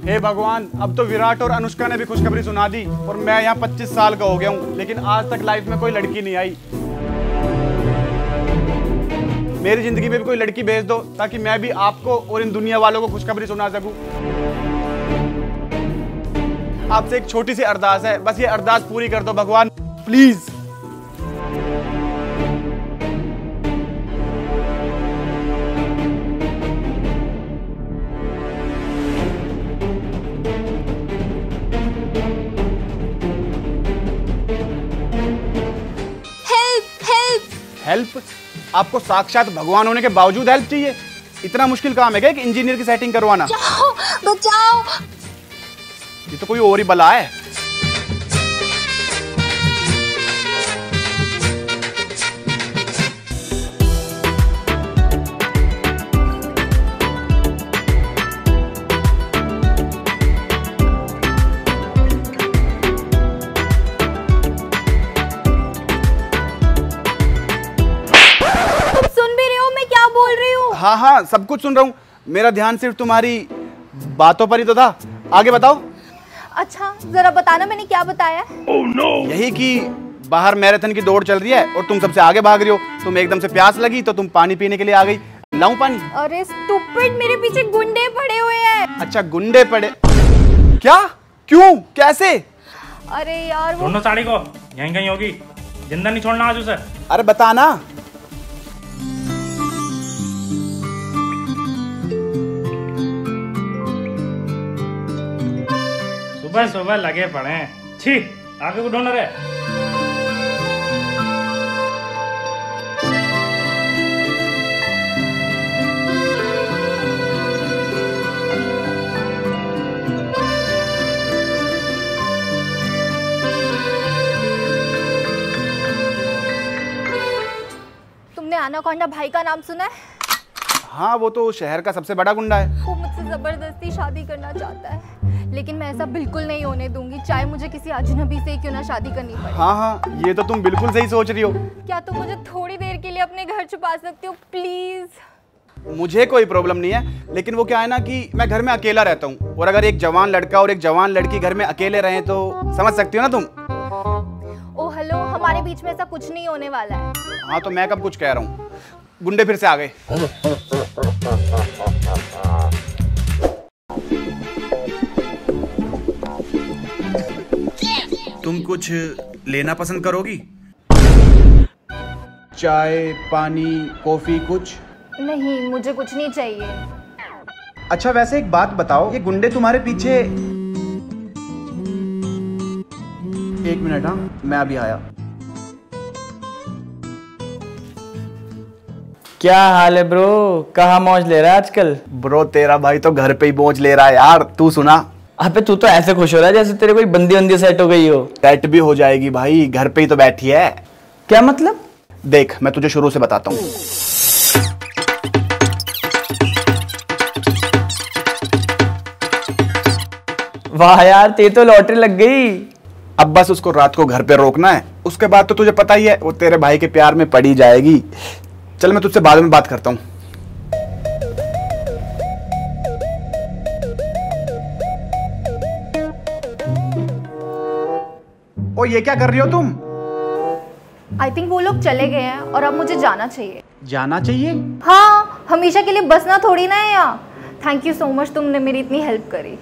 हे भगवान, अब तो विराट और अनुष्का ने भी खुशखबरी सुना दी और मैं यहाँ 25 साल का हो गया हूँ, लेकिन आज तक लाइफ में कोई लड़की नहीं आई। मेरी जिंदगी में भी कोई लड़की भेज दो ताकि मैं भी आपको और इन दुनिया वालों को खुशखबरी सुना सकूं। आपसे एक छोटी सी अरदास है, बस ये अरदास पूरी कर दो भगवान, प्लीज। हेल्प? आपको साक्षात भगवान होने के बावजूद हेल्प चाहिए? इतना मुश्किल काम है क्या एक इंजीनियर की सेटिंग करवाना? बचाओ। ये तो कोई और ही बला है। हाँ हाँ, सब कुछ सुन रहा हूँ। मेरा ध्यान सिर्फ तुम्हारी बातों पर ही तो था। आगे बताओ। अच्छा जरा बताना मैंने क्या बताया? oh, no. यही कि बाहर मैराथन की दौड़ चल रही है और तुम सबसे आगे भाग रही हो। तुम एकदम से प्यास लगी तो तुम पानी पीने के लिए आ गई। लाऊं पानी? अरे स्टूपिड, मेरे पीछे गुंडे पड़े हुए हैं। अच्छा गुंडे पड़े? क्या? क्यों? कैसे? अरे यार वो... ढूंढो साड़ी को, यहीं कहीं होगी, जिंदा नहीं छोड़ना आज उसे। अरे बताना। सुबह सुबह लगे पड़े हैं। छी, आगे को ढूंढ रहे। तुमने अनाकोंडा भाई का नाम सुना है? हाँ, वो तो शहर का सबसे बड़ा गुंडा है। वो मुझसे जबरदस्ती शादी करना चाहता है, लेकिन मैं ऐसा बिल्कुल नहीं होने दूंगी, चाहे मुझे किसी अजनबी से क्यों ना शादी करनी पड़े। हाँ हाँ, ये तो तुम बिल्कुल सही सोच रही हो। क्या तुम मुझे थोड़ी देर के लिए अपने घर छुपा सकते हो प्लीज? मुझे कोई प्रॉब्लम नहीं है, लेकिन वो क्या है ना कि मैं घर में अकेला रहता हूँ, और अगर एक जवान लड़का और एक जवान लड़की घर में अकेले रहे तो समझ सकती हो ना तुम। ओ हेलो, हमारे बीच में ऐसा कुछ नहीं होने वाला है। हाँ तो मैं कब कुछ कह रहा हूँ। गुंडे फिर से आ गए। तुम कुछ लेना पसंद करोगी? चाय, पानी, कॉफी कुछ? नहीं, मुझे कुछ नहीं चाहिए। अच्छा वैसे एक बात बताओ, ये गुंडे तुम्हारे पीछे... एक मिनट, हाँ मैं अभी आया। क्या हाल है ब्रो? कहाँ मौज ले रहा है आजकल? ब्रो तेरा भाई तो घर पे ही मौज ले रहा है यार। तू सुना? अबे तू तो ऐसे खुश हो रहा है जैसे तेरे कोई बंदी बंदी सेट हो गई हो। सेट भी हो जाएगी भाई, घर पे ही तो बैठी है। क्या मतलब? देख मैं तुझे शुरू से बताता हूँ। वाह यार, ते तो लॉटरी लग गई। अब बस उसको रात को घर पे रोकना है, उसके बाद तो तुझे पता ही है वो तेरे भाई के प्यार में पड़ी जाएगी। चल मैं तुझसे बाद में बात करता हूँ। ओ ये क्या कर रही हो तुम? आई थिंक वो लोग चले गए हैं और अब मुझे जाना चाहिए। जाना चाहिए? हाँ, हमेशा के लिए बसना थोड़ी ना है यहाँ। थैंक यू सो मच, तुमने मेरी इतनी हेल्प करी।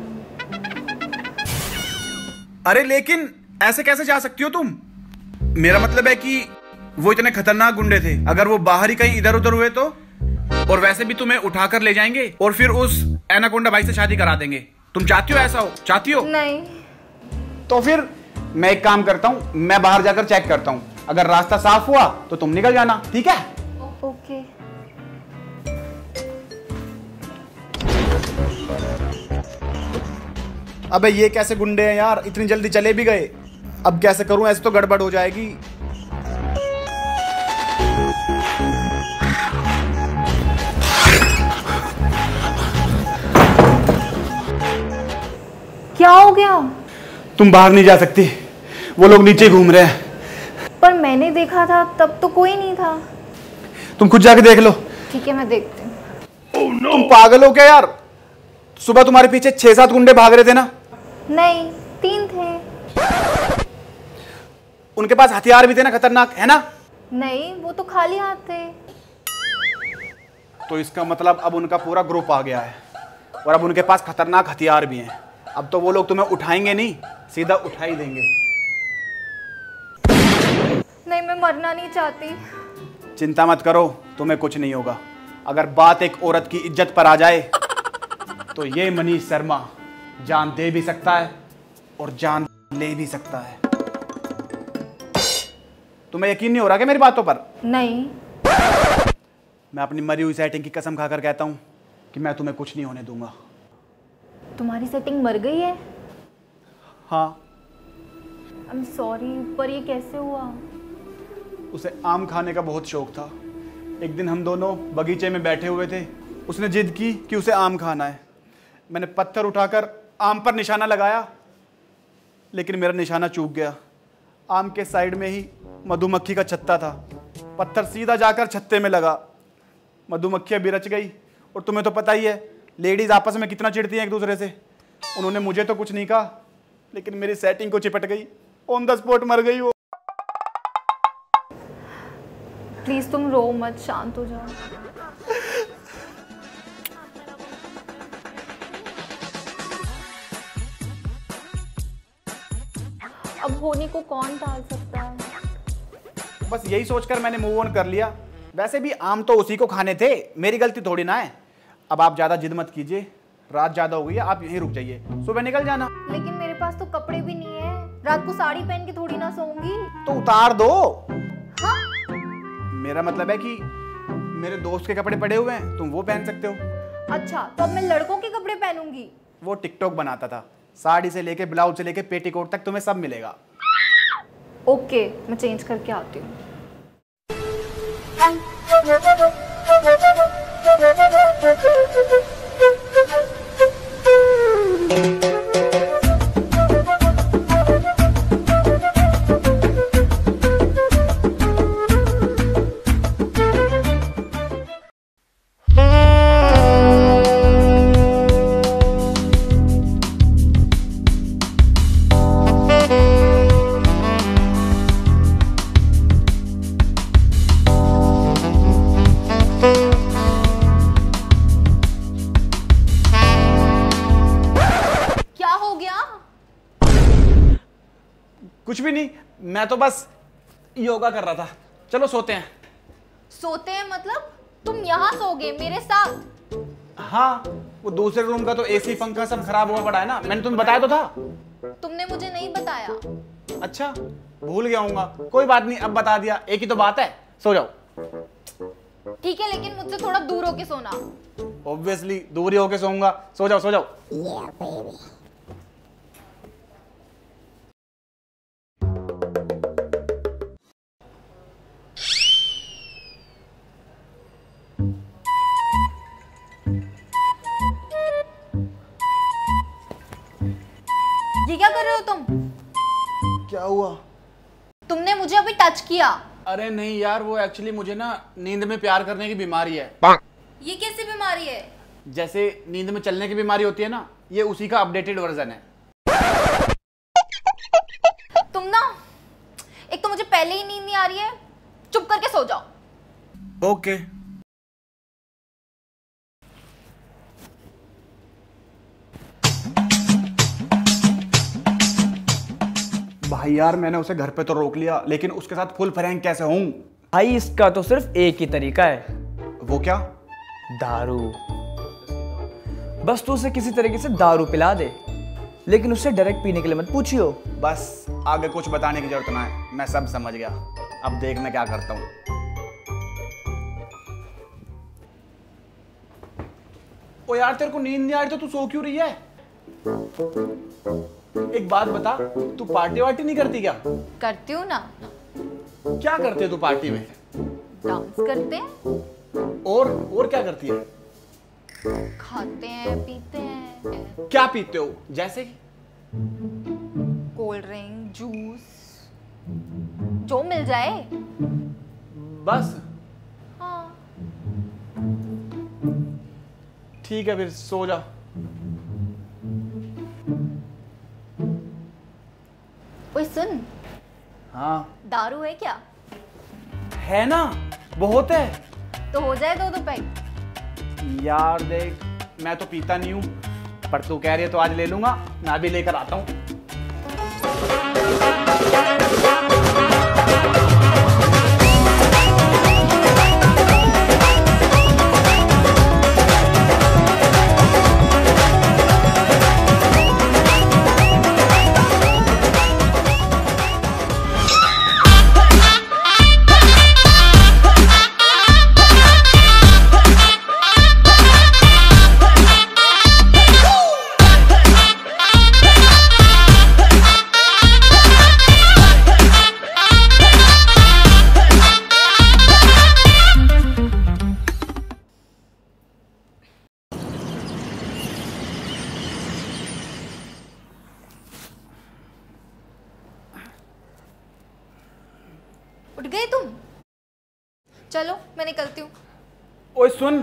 अरे लेकिन ऐसे कैसे जा सकती हो तुम? मेरा मतलब है कि वो इतने खतरनाक गुंडे थे, अगर वो बाहर ही कहीं इधर उधर हुए तो? और वैसे भी तुम्हें उठाकर ले जाएंगे और फिर उस एनाकोंडा भाई से शादी करा देंगे। तुम चाहती हो ऐसा हो? चाहती हो? नहीं। तो फिर मैं एक काम करता हूँ, मैं बाहर जाकर चेक करता हूँ, अगर रास्ता साफ हुआ तो तुम निकल जाना, ठीक है? ओके। अबे ये कैसे गुंडे हैं यार, इतनी जल्दी चले भी गए। अब कैसे करूं, ऐसे तो गड़बड़ हो जाएगी। क्या हो गया? तुम बाहर नहीं जा सकती, वो लोग नीचे घूम रहे हैं। पर मैंने देखा था तब तो कोई नहीं था। तुम खुद जाके देख लो। ठीक है, मैं देखती हूँ। तुम पागल हो क्या यार? सुबह तुम्हारे पीछे 6-7 गुंडे भाग रहे थे ना? नहीं, 3 थे। उनके पास हथियार भी थे ना, खतरनाक, है ना? नहीं, वो तो खाली हाथ थे। तो इसका मतलब अब उनका पूरा ग्रुप आ गया है और अब उनके पास खतरनाक हथियार भी हैं। अब तो वो लोग तुम्हें उठाएंगे नहीं, सीधा उठा ही देंगे। नहीं, मैं मरना नहीं चाहती। चिंता मत करो, तुम्हें कुछ नहीं होगा। अगर बात एक औरत की इज्जत पर आ जाए तो ये मनीष शर्मा जान दे भी सकता है और जान ले भी सकता है। तुम्हें यकीन नहीं हो रहा क्या मेरी बातों पर? नहीं। मैं अपनी मरी हुई सेटिंग की कसम खाकर कहता हूं कि मैं तुम्हें कुछ नहीं होने दूंगा। तुम्हारी सेटिंग मर गई है? हाँ। आई एम सॉरी, पर ये कैसे हुआ? उसे आम खाने का बहुत शौक था। एक दिन हम दोनों बगीचे में बैठे हुए थे, उसने जिद की कि उसे आम खाना है। मैंने पत्थर उठाकर आम पर निशाना लगाया, लेकिन मेरा निशाना चूक गया। आम के साइड में ही मधुमक्खी का छत्ता था। पत्थर सीधा जाकर छत्ते में लगा। मधुमक्खियाँ भी रच गई। और तुम्हें तो पता ही है, लेडीज आपस में कितना चिढ़ती हैं एक दूसरे से। उन्होंने मुझे तो कुछ नहीं कहा, लेकिन मेरी सेटिंग को चिपट गई। ऑन द स्पॉट मर गई वो। प्लीज तुम रो मत, शांत हो जाओ। अब होने को कौन टाल सकता है? बस यही सोचकर मैंने मूव ऑन कर लिया। वैसे भी आम तो उसी को खाने थे, मेरी गलती थोड़ी ना है। अब आप ज्यादा जिद मत कीजिए, रात ज्यादा हो गई है, आप यहीं रुक जाइए, सुबह निकल जाना। लेकिन मेरे पास तो कपड़े भी नहीं है, रात को साड़ी पहन के थोड़ी ना सोऊंगी। तो उतार दो। हाँ? मेरा मतलब है कि मेरे दोस्त के कपड़े पड़े हुए हैं, तुम वो पहन सकते हो। अच्छा, तो अब मैं लड़कों के कपड़े पहनूंगी? वो टिकटॉक बनाता था, साड़ी से लेके ब्लाउज से लेके पेटीकोट तक तुम्हें सब मिलेगा। ओके, मैं चेंज करके आती हूँ। कुछ भी नहीं, मैं तो बस योगा कर रहा था। चलो सोते हैं। सोते हैं मतलब? तुम यहाँ सोगे मेरे साथ? हाँ, वो दूसरे रूम का तो एसी पंखा सब खराब हुआ पड़ा है ना, मैंने तुम्हें बताया तो था। तुमने मुझे नहीं बताया। अच्छा, भूल गया हूँगा, कोई बात नहीं, अब बता दिया, एक ही तो बात है, सो जाओ। ठीक है, लेकिन मुझसे थोड़ा दूर होके सोना। ऑब्वियसली दूर ही होके सोऊंगा, सो जाओ सो जाओ। ये क्या कर रहे हो तुम? क्या हुआ? तुमने मुझे अभी टच किया। अरे नहीं यार, वो एक्चुअली मुझे ना नींद में प्यार करने की बीमारी है। ये कैसी बीमारी है? जैसे नींद में चलने की बीमारी होती है ना, ये उसी का अपडेटेड वर्जन है। तुम ना, एक तो मुझे पहले ही नींद नहीं आ रही है, चुप करके सो जाओ। ओके। भाई यार, मैंने उसे घर पे तो रोक लिया, लेकिन उसके साथ फुल फ्रैंक कैसे हूं? भाई इसका तो सिर्फ एक ही तरीका है। वो क्या? दारू। बस तू उसे किसी तरीके से दारू पिला दे, लेकिन उससे डायरेक्ट पीने के लिए मत पूछियो। बस आगे कुछ बताने की जरूरत ना है, मैं सब समझ गया। अब देख मैं क्या करता हूँ। ओ यार, तेरे को नींद नहीं आ रही तो तू सो क्यों रही है? एक बात बता, तू पार्टी वार्टी नहीं करती क्या? करती हूँ ना। क्या करते है तू पार्टी में? डांस करते हैं। और क्या करती है? खाते हैं, पीते हैं। क्या पीते हो? जैसे कोल्ड ड्रिंक, जूस, जो मिल जाए। बस? हाँ। ठीक है, फिर सो जा। ओए सुन, हाँ दारू है क्या? है ना, बहुत है। तो हो जाए 2-2 पैग। यार देख, मैं तो पीता नहीं हूँ, पर तू कह रही है तो आज ले लूंगा। मैं भी लेकर आता हूँ। उठ गए तुम? चलो मैं निकलती हूँ। ओए सुन,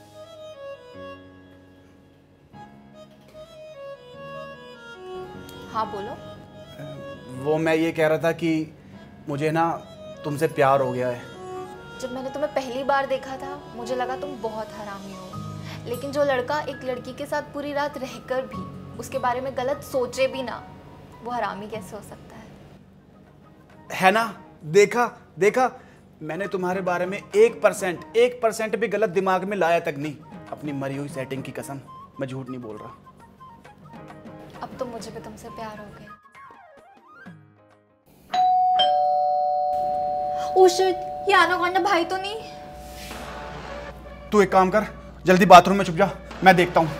हाँ बोलो। वो मैं ये कह रहा था कि मुझे ना तुमसे प्यार हो गया है। जब मैंने तुम्हें पहली बार देखा था मुझे लगा तुम बहुत हरामी हो, लेकिन जो लड़का एक लड़की के साथ पूरी रात रहकर भी उसके बारे में गलत सोचे भी ना, वो हरामी कैसे हो सकता है ना? देखा देखा, मैंने तुम्हारे बारे में 1% भी गलत दिमाग में लाया तक नहीं। अपनी मरी हुई सेटिंग की कसम, मैं झूठ नहीं बोल रहा। अब तो मुझे भी तुमसे प्यार हो गया। ओ शिट, ये एनाकोंडा भाई तो नहीं? तू एक काम कर, जल्दी बाथरूम में छुप जा, मैं देखता हूँ।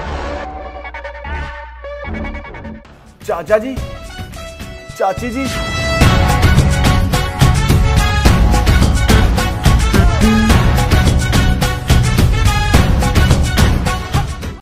चाचा जी, चाची जी,